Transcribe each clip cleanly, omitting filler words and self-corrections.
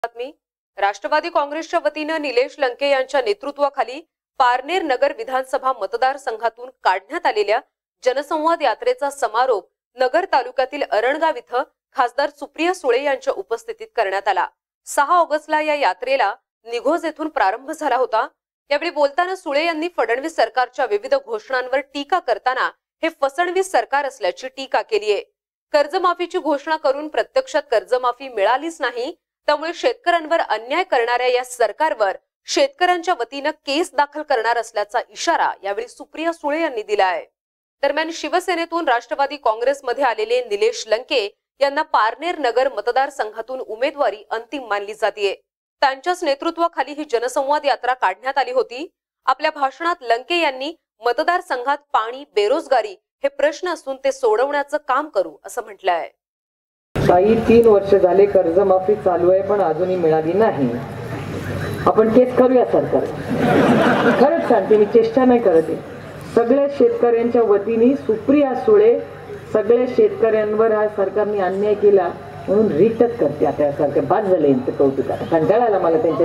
बातमी राष्ट्रवादी काँग्रेसच्या वतीने निलेश लंके यांच्या नेतृत्वाखाली पारनेर नगर विधानसभा मतदारसंघातून काढण्यात आलेल्या जनसंवाद यात्रेचा समारोप नगर तालुक्यातील अरणगाव इथं खासदार सुप्रिया सुळे यांच्या उपस्थितीत करण्यात आला। 6 ऑगस्टला या यात्रेला निघोज येथून प्रारंभ झाला होता। यावेळी बोलताना सुळे यांनी फडणवीस सरकारच्या विविध घोषणांवर टीका करताना हे फसवणवीस सरकार असल्याची टीका केली आहे। कर्जमाफीची घोषणा करून प्रत्यक्षात कर्जमाफी मिळालीच नाही, त्यामुळे शेतकऱ्यांवर अन्याय करणाऱ्या या सरकारवर शेतकऱ्यांच्या वतीने केस दाखल करणार असल्याचा इशारा यावेळी सुप्रिया सुळे यांनी दिला आहे। दरम्यान शिवसेनेतून राष्ट्रवादी काँग्रेसमध्ये आलेले निलेश लंके यांना पारनेर नगर मतदारसंघातून उमेदवारी अंतिम मानली जाते। त्यांच्याच नेतृत्वाखाली ही जनसंवाद यात्रा काढण्यात आली होती। आपल्या भाषणात लंके यांनी मतदारसंघात पाणी, बेरोजगारी हे प्रश्न असून ते सोडवण्याचं काम करू असं म्हटलं आहे। काही 3 वर्ष झाले कर्जमाफी चालू आहे पण अजूनही मिळाली नाही। आपण केस करूया सरकार, खरंच सांगते मी, चेष्टा नाही करत आहे। सगळ्या शेतकऱ्यांच्या वतीने सुप्रिया सुळे सगळ्या शेतकऱ्यांवर हा सरकारने अन्याय केला म्हणून रिटच करते। आता सरकार बाद झाले यांचं कौतुक, आता कंटाळा आला मला त्यांच्या।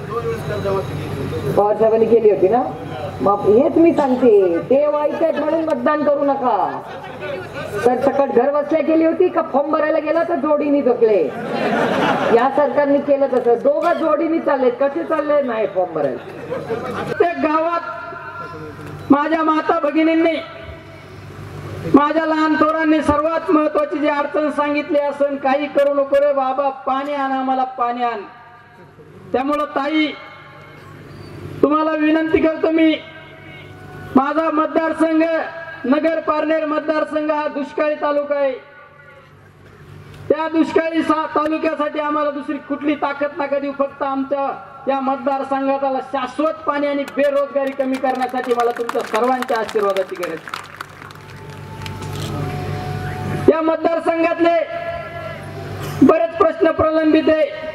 पवार साहेबांनी केली होती ना, मग हेच मी सांगते, ते वाईट म्हणून मतदान करू नका। तर सकट घर बसल्या केली होती का फॉर्म भरायला गेला तर जोडीने झोपले। या सरकारने केलं तसं, दोघं जोडीने चालले, कसे चालले नाही फॉर्म भरायला। ते गावात माझ्या माता भगिनींनी, माझ्या लहान थोरांनी सर्वात महत्वाची जी अडचण सांगितली असेल, काही करू नको रे बाबा, पाणी आण, आम्हाला पाणी आण। त्यामुळं ताई, तुम्हाला विनंती करतो मी, माझा मतदारसंघ नगर पारनेर मतदारसंघ हा दुष्काळी तालुका आहे। त्या दुष्काळी तालुक्यासाठी आम्हाला दुसरी कुठली ताकद नका देऊ, फक्त आमच्या या मतदारसंघाला शाश्वत पाणी आणि बेरोजगारी कमी करण्यासाठी मला तुमच्या सर्वांच्या आशीर्वादाची गरज आहे। या मतदारसंघातले बरेच प्रश्न प्रलंबित आहे।